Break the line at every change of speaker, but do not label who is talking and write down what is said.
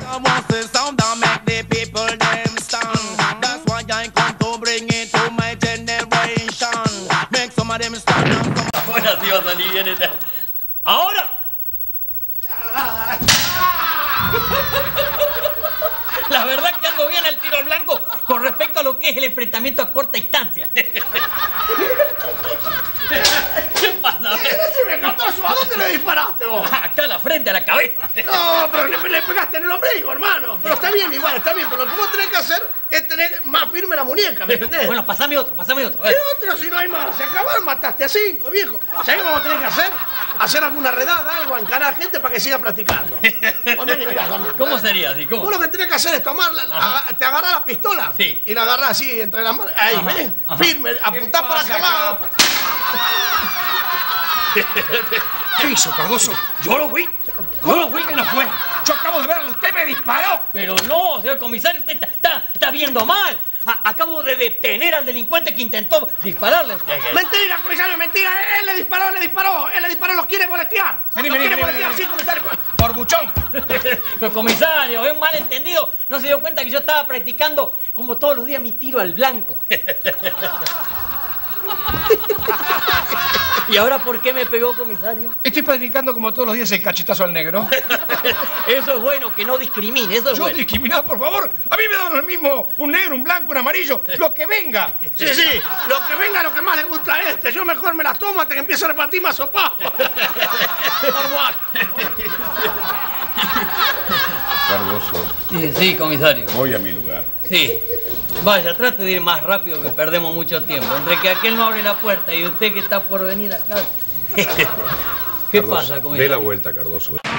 what's the sound that make the people them stand? That's why I come to bring it to my generation. Make some of them stand up.
Ahora sí va a salir bien esta. ¡Ahora! La verdad que ando bien el tiro al blanco con respecto a lo que es el enfrentamiento a corta distancia. ¿Qué pasa?
Decime, Cardoso, ¿a dónde le disparaste vos?
Acá a la frente, a la cabeza.
No, pero le pegaste en el ombligo, hermano. Pero está bien, igual, está bien. Pero lo que vos tenés que hacer es tener más firme la muñeca, ¿me entendés?
Bueno, pasame otro, pasame otro.
¿Qué otro si no hay más? Se acabaron, mataste a 5, viejo. ¿Sabés cómo tenés que hacer? Hacer alguna redada, algo, encarar gente para que siga practicando. Vos vení, mirá, dame.
¿Cómo sería así? ¿Cómo?
Vos lo que tenés que hacer es tomar, te agarrás la pistola.
Sí.
Y la agarrás así entre las manos. Ahí,
Ajá,
¿ves?
ajá.
Firme, apuntás para aquel lado.
¿Qué hizo, Cardoso? Yo lo vi que no fue. Yo acabo de verlo, usted me disparó.
Pero no, señor comisario, usted está viendo mal. Acabo de detener al delincuente que intentó dispararle a usted.
Mentira, comisario, mentira. Él le disparó, los quiere boletear.
Vení,
Los quiere
vení,
boletear,
vení.
sí, comisario.
Por buchón.
Pero comisario, es un malentendido. No se dio cuenta que yo estaba practicando como todos los días mi tiro al blanco. ¿Y ahora por qué me pegó, comisario?
Estoy practicando como todos los días el cachetazo al negro.
Eso es bueno, que no discrimine, eso es
Yo
bueno.
discriminar, por favor. A mí me da lo mismo un negro, un blanco, un amarillo, lo que venga.
Sí, lo que venga, lo que más le gusta a este. Yo mejor me las tomo hasta que empiece a repartir más sopa.
Cardoso,
Sí, comisario.
voy a mi lugar.
Sí. Vaya, trate de ir más rápido que perdemos mucho tiempo. Entre que aquel no abre la puerta y usted que está por venir acá. ¿Qué
Cardoso,
pasa,
dé
comisario?
la vuelta, Cardoso.